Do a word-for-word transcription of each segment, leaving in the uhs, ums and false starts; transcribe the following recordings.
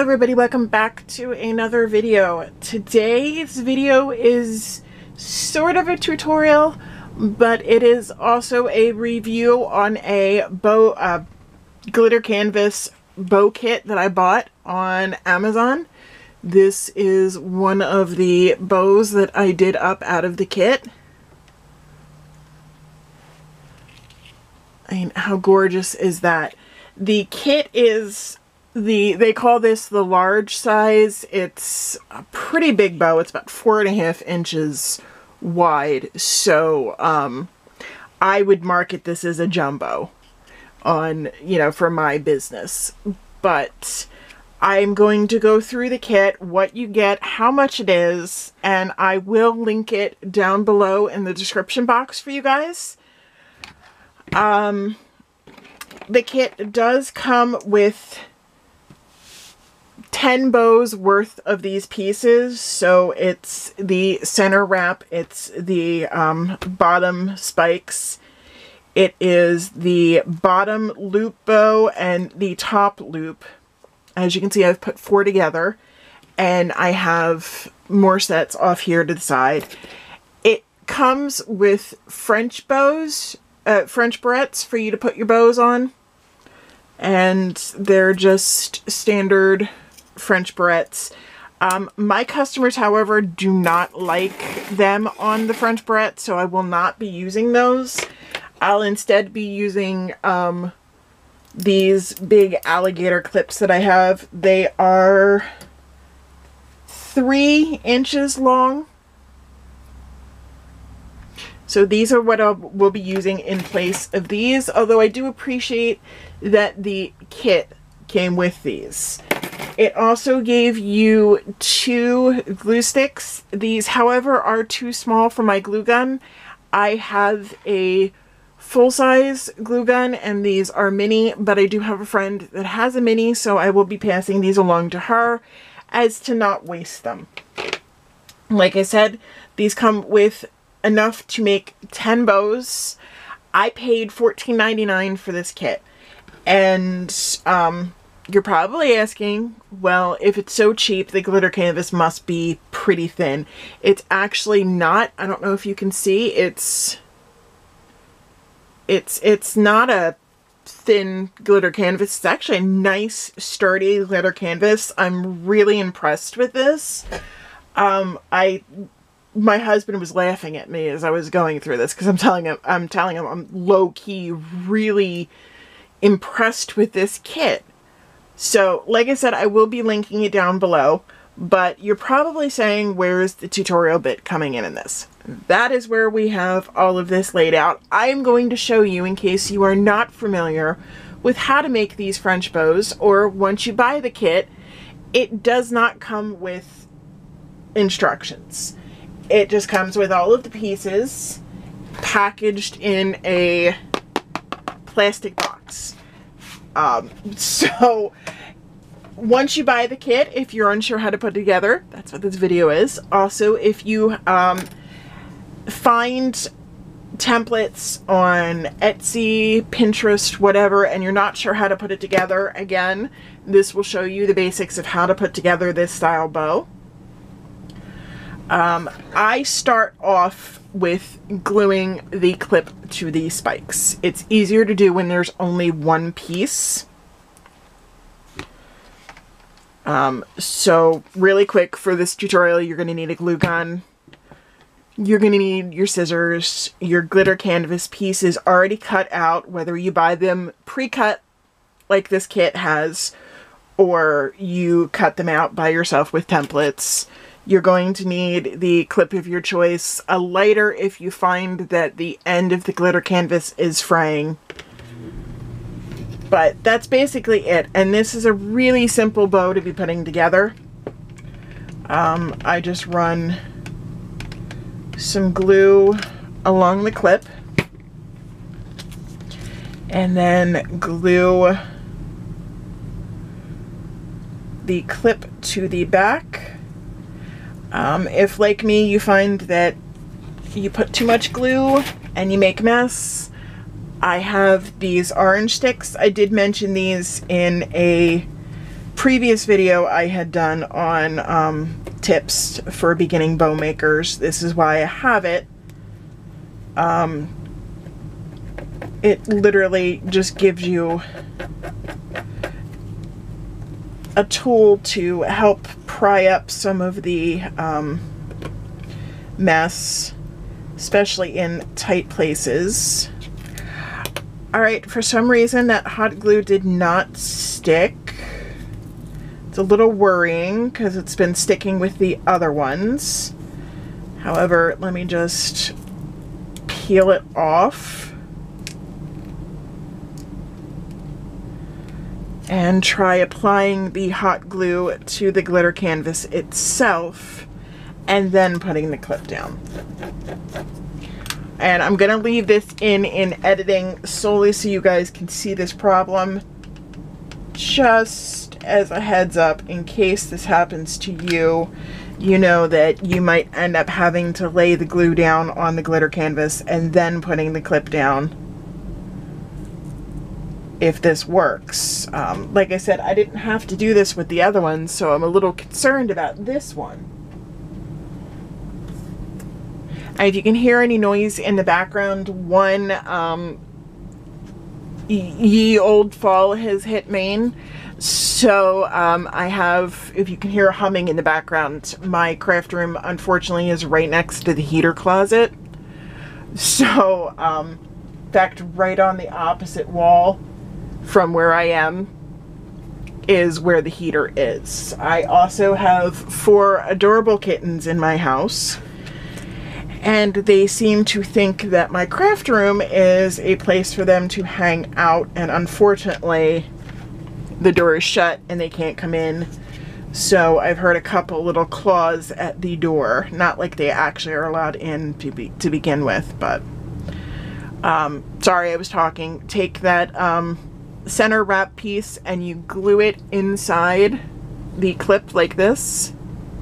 everybody, welcome back to another video. Today's video is sort of a tutorial, but it is also a review on a bow uh, glitter canvas bow kit that I bought on Amazon. This is one of the bows that I did up out of the kit. I mean, how gorgeous is that? The kit is the, they call this the large size. It's a pretty big bow. It's about four and a half inches wide. So, um, I would market this as a jumbo on, you know, for my business. But I'm going to go through the kit, what you get, how much it is, and I will link it down below in the description box for you guys. Um, the kit does come with ten bows worth of these pieces. So it's the center wrap, it's the um, bottom spikes, it is the bottom loop bow and the top loop. As you can see, I've put four together, and I have more sets off here to the side. It comes with French bows, uh, French barrettes for you to put your bows on, and they're just standard French barrettes. Um, my customers, however, do not like them on the French barrette, so I will not be using those. I'll instead be using um, these big alligator clips that I have. They are three inches long. So these are what I will be using in place of these, although I do appreciate that the kit came with these. It also gave you two glue sticks. These, however, are too small for my glue gun. I have a full-size glue gun and these are mini, but I do have a friend that has a mini, so I will be passing these along to her as to not waste them. Like I said, these come with enough to make ten bows. I paid fourteen ninety-nine for this kit, and um, you're probably asking, well, if it's so cheap, the glitter canvas must be pretty thin. It's actually not. I don't know if you can see. It's it's it's not a thin glitter canvas. It's actually a nice, sturdy glitter canvas. I'm really impressed with this. Um, I. My husband was laughing at me as I was going through this because I'm telling him, I'm telling him I'm low-key really impressed with this kit. So, like I said, I will be linking it down below, but you're probably saying, where's the tutorial bit coming in in this? That is where we have all of this laid out. I am going to show you, in case you are not familiar with how to make these French bows, or once you buy the kit, it does not come with instructions. It just comes with all of the pieces packaged in a plastic box. Um, so once you buy the kit, if you're unsure how to put it together, that's what this video is. Also, if you um, find templates on Etsy, Pinterest, whatever, and you're not sure how to put it together, again, this will show you the basics of how to put together this style bow. Um, I start off with gluing the clip to the spikes. It's easier to do when there's only one piece. Um, so really quick for this tutorial, you're going to need a glue gun. You're going to need your scissors. Your glitter canvas piece is already cut out, whether you buy them pre-cut like this kit has, or you cut them out by yourself with templates. You're going to need the clip of your choice, a lighter if you find that the end of the glitter canvas is fraying. But that's basically it. And this is a really simple bow to be putting together. Um, I just run some glue along the clip and then glue the clip to the back. Um, if, like me, you find that you put too much glue and you make a mess, I have these orange sticks. I did mention these in a previous video I had done on um, tips for beginning bow makers. This is why I have it. Um, it literally just gives you a tool to help pry up some of the um, mess, especially in tight places. Alright, for some reason that hot glue did not stick. It's a little worrying because it's been sticking with the other ones. However, let me just peel it off and try applying the hot glue to the glitter canvas itself and then putting the clip down. And I'm gonna leave this in in editing solely so you guys can see this problem, just as a heads up in case this happens to you. You know that you might end up having to lay the glue down on the glitter canvas and then putting the clip down if this works. Um, like I said, I didn't have to do this with the other ones, so I'm a little concerned about this one. And if you can hear any noise in the background, one, um, ye old fall has hit Maine. So um, I have, if you can hear humming in the background, my craft room unfortunately is right next to the heater closet. So, um, in fact, right on the opposite wall from where I am is where the heater is. I also have four adorable kittens in my house, and they seem to think that my craft room is a place for them to hang out, and unfortunately the door is shut and they can't come in. So I've heard a couple little claws at the door. Not like they actually are allowed in to be to begin with, but um, sorry, I was talking. Take that um, center wrap piece and you glue it inside the clip like this.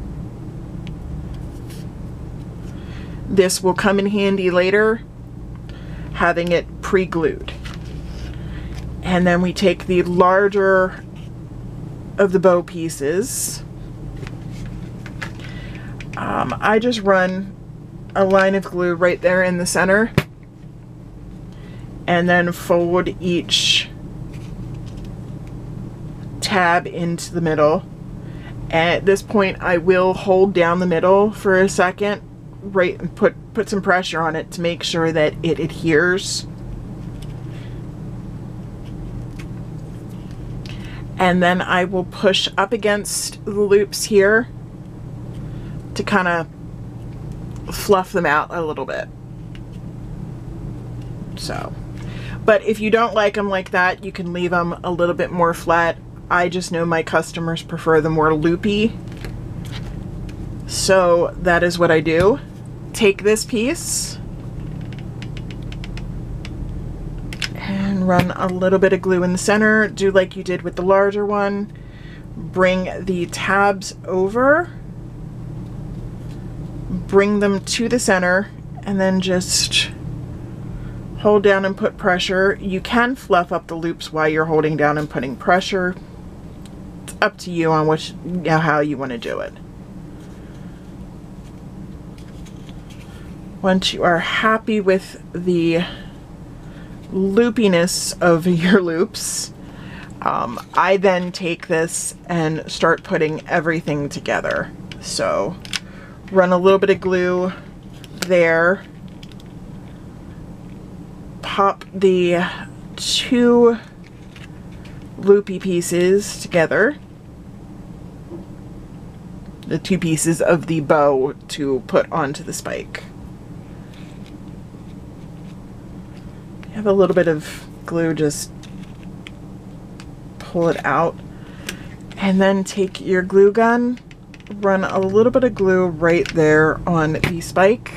This will come in handy later, having it pre-glued. And then we take the larger of the bow pieces. Um, I just run a line of glue right there in the center and then fold each tab into the middle. And at this point I will hold down the middle for a second, right, and put put some pressure on it to make sure that it adheres. And then I will push up against the loops here to kind of fluff them out a little bit. So, but if you don't like them like that, you can leave them a little bit more flat. I just know my customers prefer them more loopy. So that is what I do. Take this piece and run a little bit of glue in the center. Do like you did with the larger one. Bring the tabs over. Bring them to the center and then just hold down and put pressure. You can fluff up the loops while you're holding down and putting pressure. It's up to you on which, you know, how you want to do it. Once you are happy with the loopiness of your loops, um, I then take this and start putting everything together. So run a little bit of glue there, pop the two loopy pieces together, the two pieces of the bow to put onto the spike. Have a little bit of glue, just pull it out, and then take your glue gun, run a little bit of glue right there on the spike,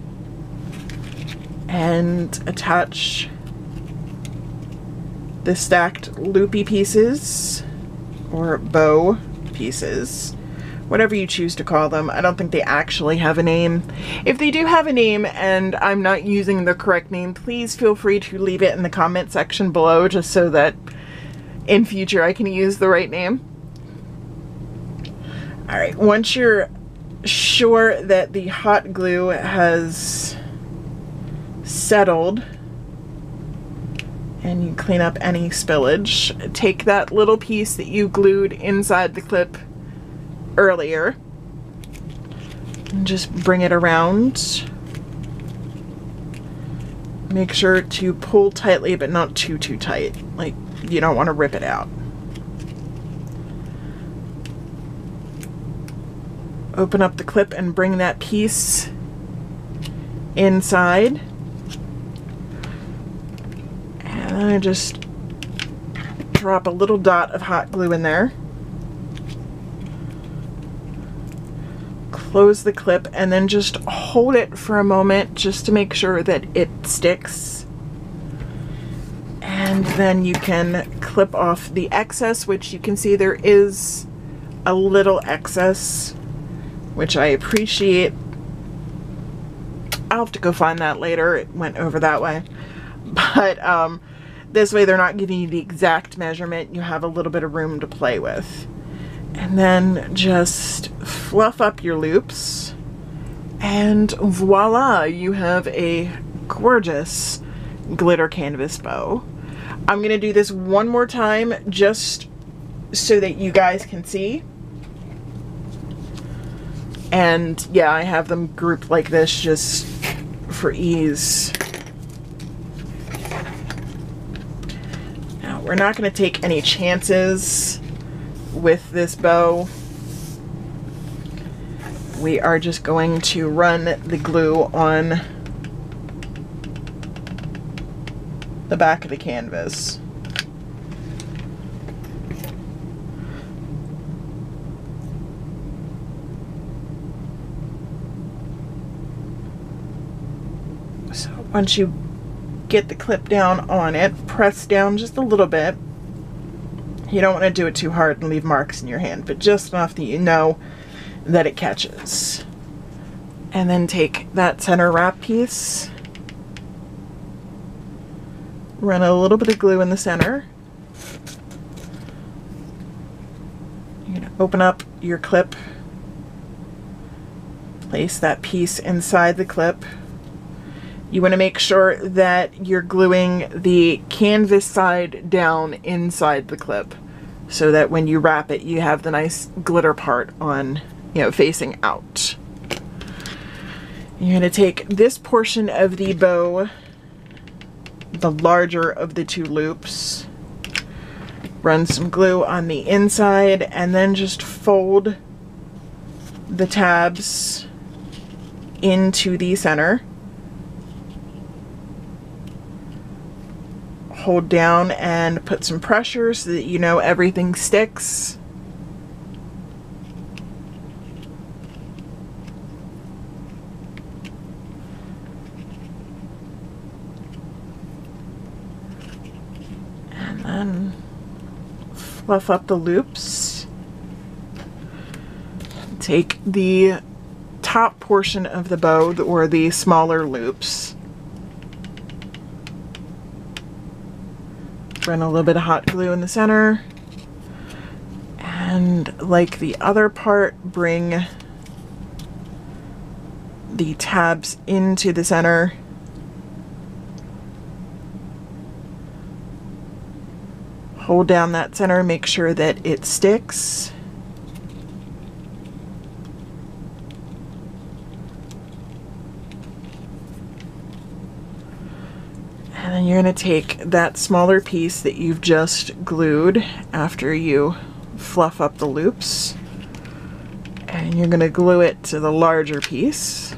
and attach the stacked loopy pieces or bow pieces, whatever you choose to call them. I don't think they actually have a name. If they do have a name and I'm not using the correct name, please feel free to leave it in the comment section below, just so that in future I can use the right name. All right, once you're sure that the hot glue has settled and you clean up any spillage, take that little piece that you glued inside the clip earlier and just bring it around. Make sure to pull tightly, but not too, too tight. Like, you don't want to rip it out. Open up the clip and bring that piece inside. And then I just drop a little dot of hot glue in there. Close the clip and then just hold it for a moment just to make sure that it sticks. And then you can clip off the excess, which you can see there is a little excess, which I appreciate. I'll have to go find that later. It went over that way. But um, this way they're not giving you the exact measurement. You have a little bit of room to play with. And then just fluff up your loops, and voila, you have a gorgeous glitter canvas bow. I'm gonna do this one more time just so that you guys can see. And yeah, I have them grouped like this just for ease. Now, we're not gonna take any chances with this bow. We are just going to run the glue on the back of the canvas. So once you get the clip down on it, press down just a little bit. You don't want to do it too hard and leave marks in your hand, but just enough that you know that it catches. And then take that center wrap piece, run a little bit of glue in the center. You're going to open up your clip, place that piece inside the clip. You want to make sure that you're gluing the canvas side down inside the clip so that when you wrap it, you have the nice glitter part on, you know, facing out. You're going to take this portion of the bow, the larger of the two loops, run some glue on the inside, and then just fold the tabs into the center. Hold down and put some pressure so that you know everything sticks. And then fluff up the loops. Take the top portion of the bow, or the smaller loops, run a little bit of hot glue in the center, and like the other part, bring the tabs into the center. Hold down that center, make sure that it sticks. And then you're going to take that smaller piece that you've just glued after you fluff up the loops, and you're going to glue it to the larger piece.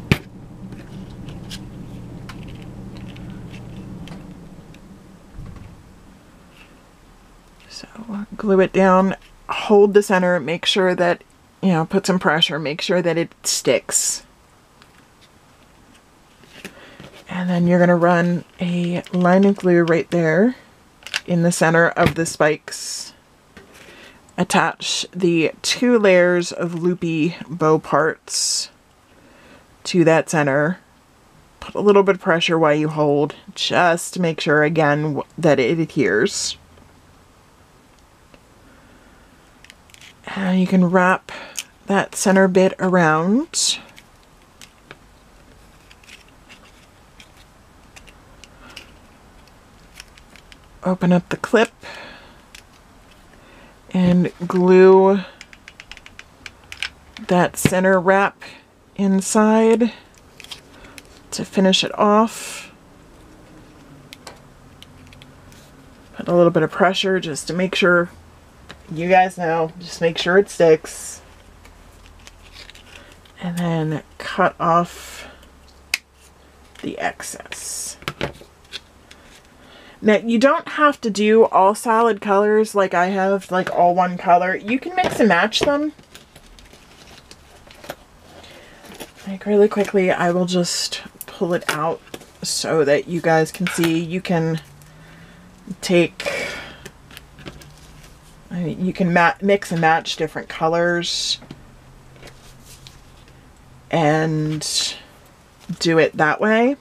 So glue it down, hold the center, make sure that, you know, put some pressure, make sure that it sticks. And then you're going to run a line of glue right there in the center of the spikes. Attach the two layers of loopy bow parts to that center. Put a little bit of pressure while you hold, just to make sure again that it adheres. And you can wrap that center bit around. Open up the clip and glue that center wrap inside to finish it off. Put a little bit of pressure just to make sure, you guys know, just make sure it sticks. And then cut off the excess. Now, you don't have to do all solid colors like I have, like all one color. You can mix and match them. Like really quickly, I will just pull it out so that you guys can see. You can take, I mean, you can ma- mix and match different colors and do it that way.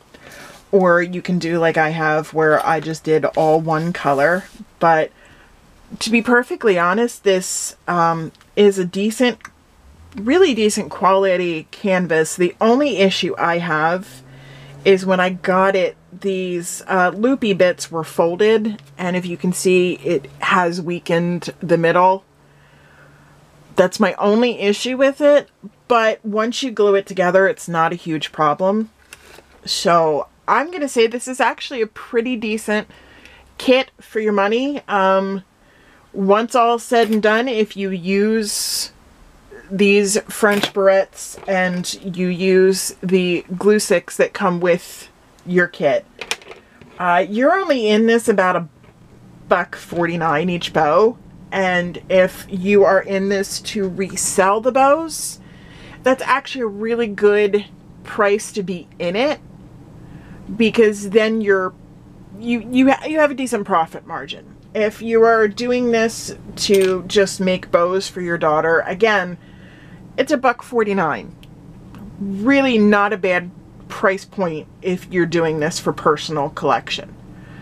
Or you can do like I have, where I just did all one color. But to be perfectly honest, this um, is a decent, really decent quality canvas. The only issue I have is when I got it, these uh, loopy bits were folded. And if you can see, it has weakened the middle. That's my only issue with it. But once you glue it together, it's not a huge problem. So I'm going to say this is actually a pretty decent kit for your money. Um, once all said and done, if you use these French barrettes and you use the glue sticks that come with your kit, uh, you're only in this about a buck forty-nine each bow. And if you are in this to resell the bows, that's actually a really good price to be in it. Because then you're, you, you, ha you have a decent profit margin. If you are doing this to just make bows for your daughter, again, it's a buck forty-nine. Really not a bad price point if you're doing this for personal collection.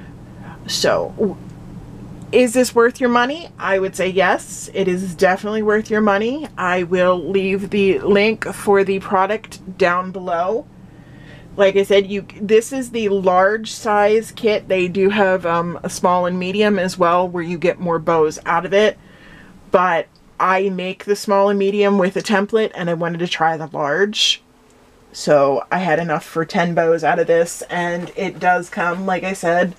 So, is this worth your money? I would say yes, it is definitely worth your money. I will leave the link for the product down below. Like I said, you this is the large size kit. They do have um, a small and medium as well, where you get more bows out of it. But I make the small and medium with a template, and I wanted to try the large. So I had enough for ten bows out of this, and it does come, like I said,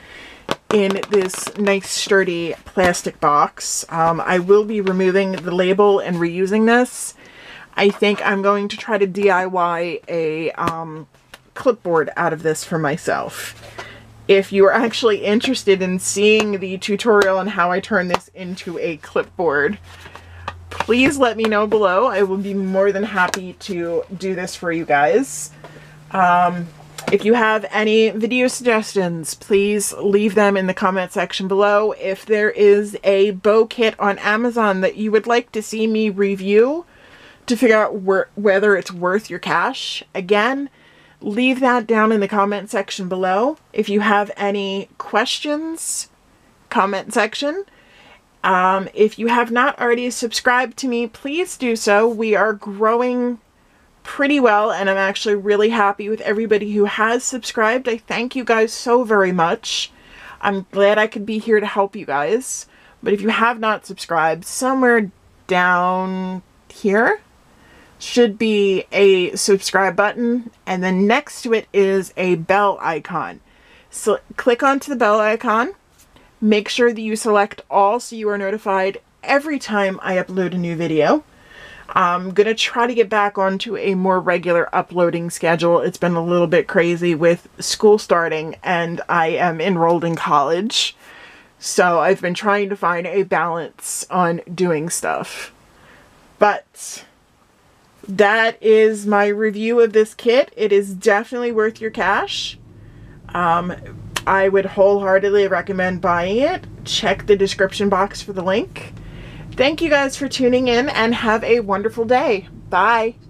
in this nice sturdy plastic box. Um, I will be removing the label and reusing this. I think I'm going to try to D I Y a um, clipboard out of this for myself. If you are actually interested in seeing the tutorial on how I turn this into a clipboard, please let me know below. I will be more than happy to do this for you guys. Um, if you have any video suggestions, please leave them in the comment section below. If there is a bow kit on Amazon that you would like to see me review to figure out where, whether it's worth your cash, again, leave that down in the comment section below. If you have any questions, comment section. Um, if you have not already subscribed to me, please do so. We are growing pretty well, and I'm actually really happy with everybody who has subscribed. I thank you guys so very much. I'm glad I could be here to help you guys. But if you have not subscribed, somewhere down here should be a subscribe button, and then next to it is a bell icon. So click onto the bell icon. Make sure that you select all so you are notified every time I upload a new video. I'm going to try to get back onto a more regular uploading schedule. It's been a little bit crazy with school starting, and I am enrolled in college. So I've been trying to find a balance on doing stuff. But that is my review of this kit. It is definitely worth your cash. Um, I would wholeheartedly recommend buying it. Check the description box for the link. Thank you guys for tuning in, and have a wonderful day. Bye.